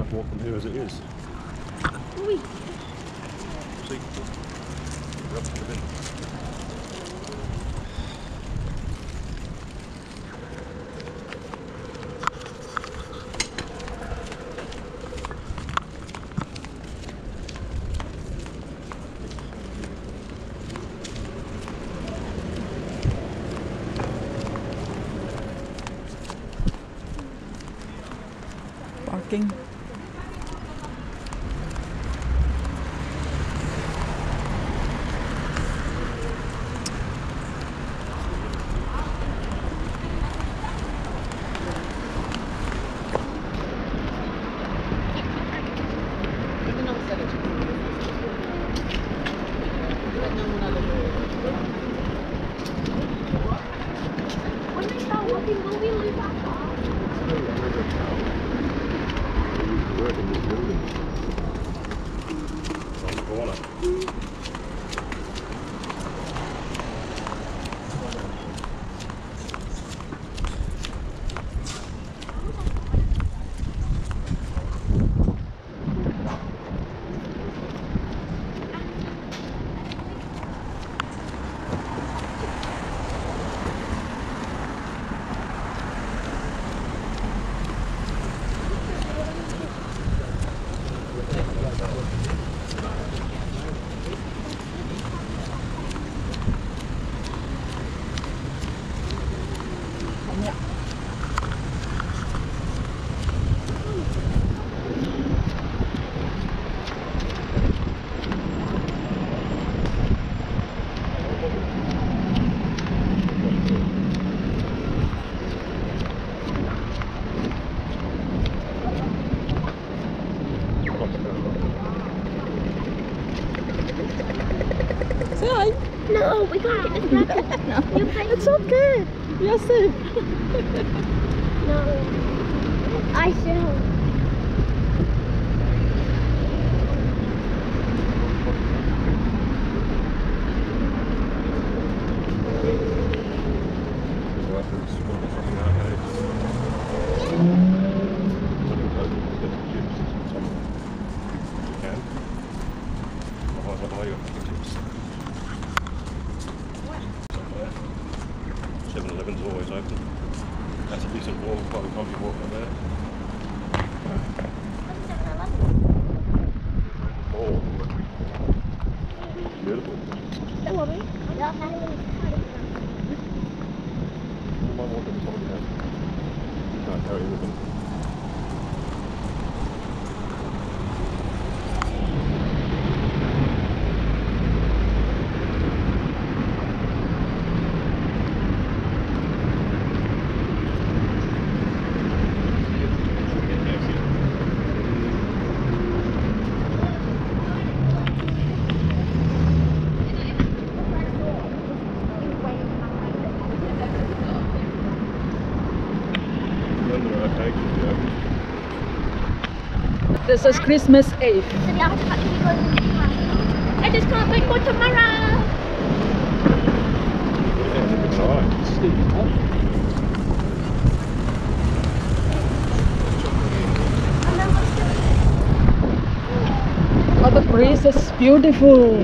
enough walk from here as it is. Oui. See? We're up to the bin. Parking. Say hi. No, we can't get this record. No, it's okay. You're safe. No. I shall. Seven-Eleven's always open. That's a decent walk, quite a comfy walk up there. Oh, beautiful. Don't worry. Yeah. Might walk at the top of the head. You can't carry with them. This is Christmas Eve. I just can't wait for tomorrow. Oh, the breeze is beautiful.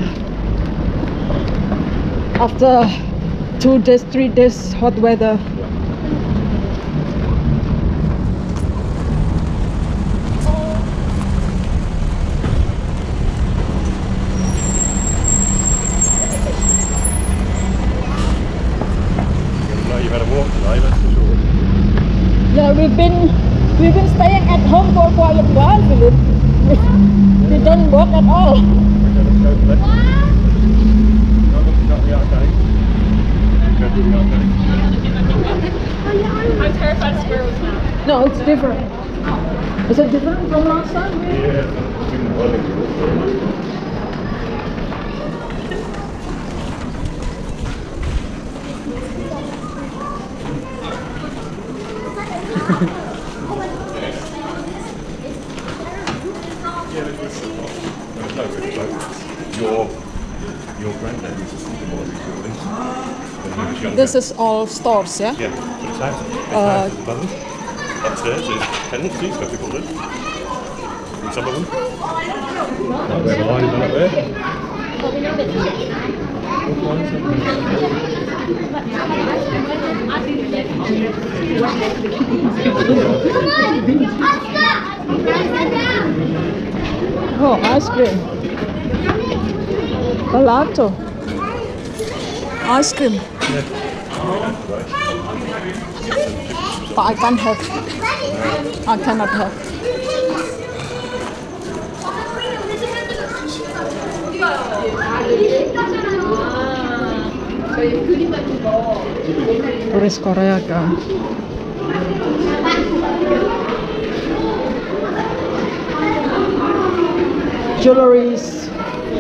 After 2 days, 3 days hot weather. You've had a walk today, that's for sure. Yeah, we've been staying at home for quite a while, Philip. We don't walk at all. Okay, let's go to that. No, look, not the arcade. Go to the arcade. I'm terrified of squirrels now. No, it's different. Is it different from last time? Yeah, it's been running. Your granddad used to sleep in one of these buildings when he was younger. This is all stores, yeah? Yeah, but his house is above. Upstairs is tenancies, what they call it. some of them. Like they're behind them up there. Oh, ice cream. Gelato. Ice cream. But I can't have. I cannot have. Turis Korea kan. Jewelries.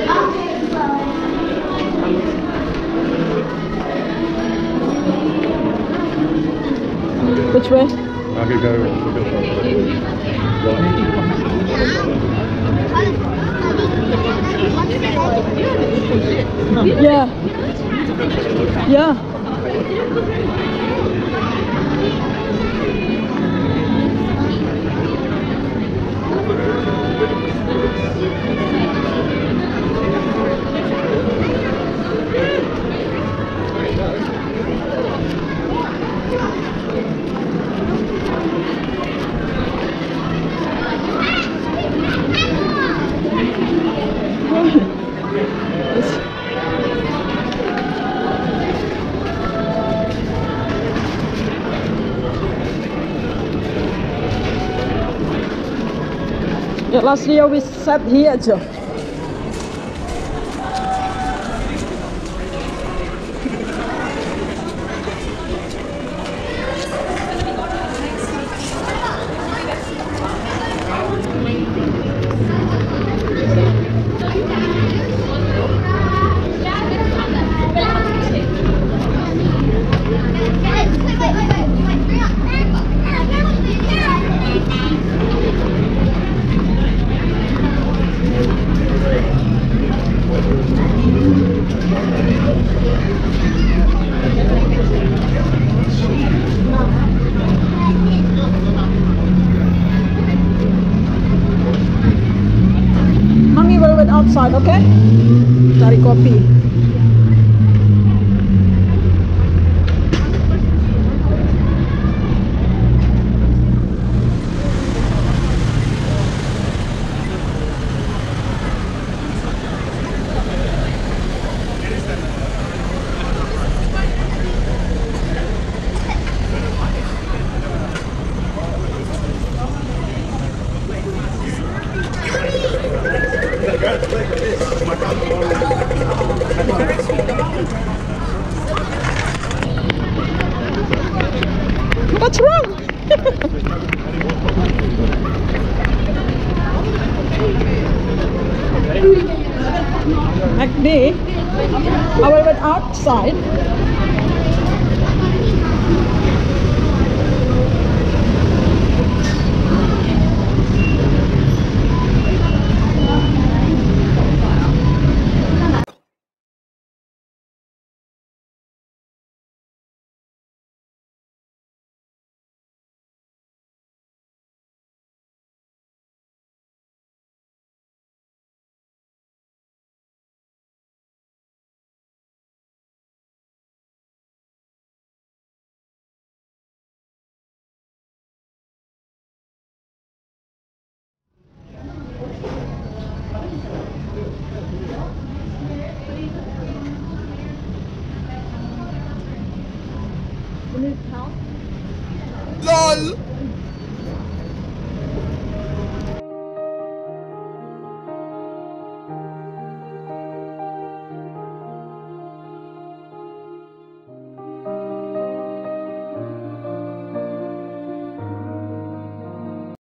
Which way? I could go. Yeah. Yeah. Yeah, last year we sat here too. Mommy will wait outside, okay? Cari kopi. What's wrong? McD, I will wait outside. You need help? LOL